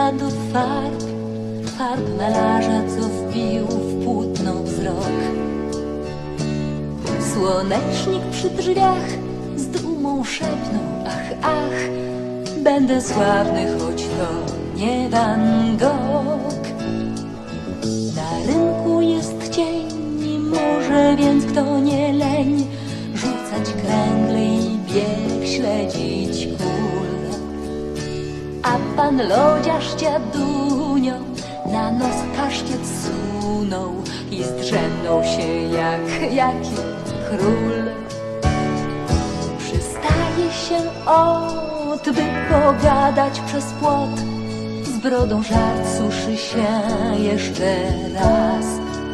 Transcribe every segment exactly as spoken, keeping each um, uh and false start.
wraca do farb, farb malarza, co wbił w płótno wzrok. Słonecznik przy drzwiach z dumą szepnął: ach, ach, będę sławny, choć to nie Van Gogh. Na rynku jest cień i może więc kto nie leń rzucać kręgle i bieg śledzić kul. A pan lodziarz dziadunio na nos pasztet sunął i zdrzemnął się jak jaki król. Przystaje się ot, by pogadać przez płot. Z brodą żart suszy się jeszcze raz.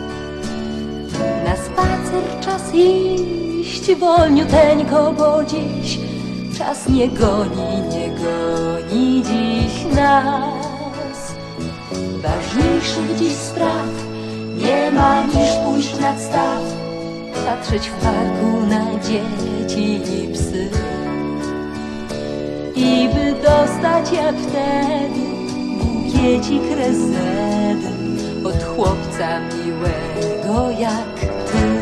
Na spacer czas iść wolniuteńko, bo dziś czas nie goni, nie goni dziś nas. Ważniejszych dziś spraw nie ma niż pójść nad staw, patrzeć w parku na dzieci i psy. I by dostać jak wtedy bukiecik rezedy od chłopca miłego jak ty.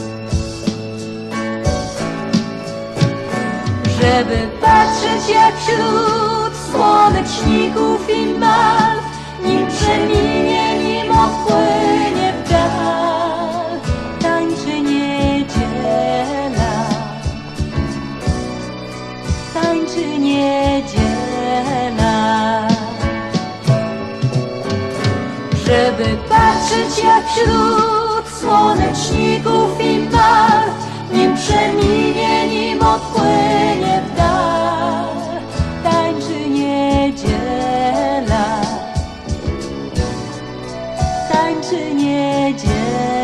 Żeby patrzeć jak wśród słoneczników i malw, nim przeminie, nim odpłynie w dal, tańczy niedziela, tańczy niedziela. Żeby patrzeć jak wśród słoneczników i malw, nim przeminie, nim odpłynie w dal, tańczy niedziela, tańczy niedziela.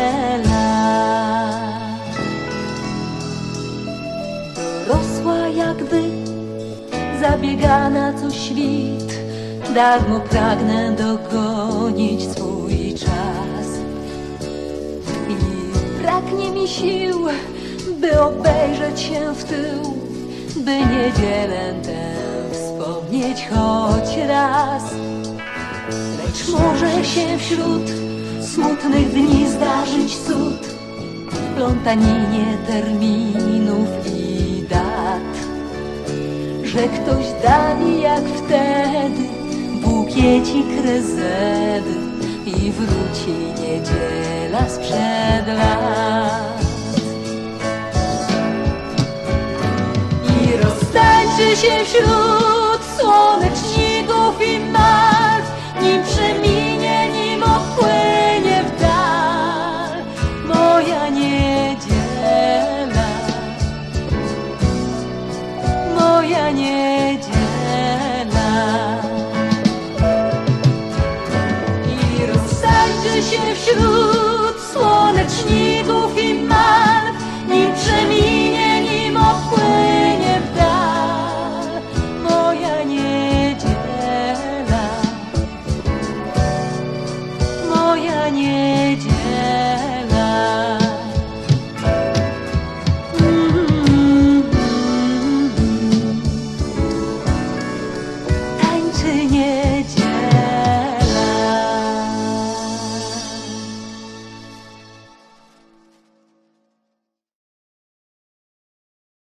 Dorosła jakby zabiegana co świt, darmo pragnę dogonić swój czas. I braknie mi sił, by obejrzeć się w tył, by niedzielę tę wspomnieć choć raz. Lecz może się wśród smutnych dni zdarzyć cud, w plątaninie terminów i dat, że ktoś da mi jak wtedy bukiecik rezedy i wróci niedziela sprzed lat. I roztańczy się wśród słoneczników i malw, nim przeminie, nim odpłynie w dal moja niedziela, moja niedziela. I roztańczy się wśród słoneczników i malw, nim przeminie, nim odpłynie w dal moja niedziela, moja niedziela.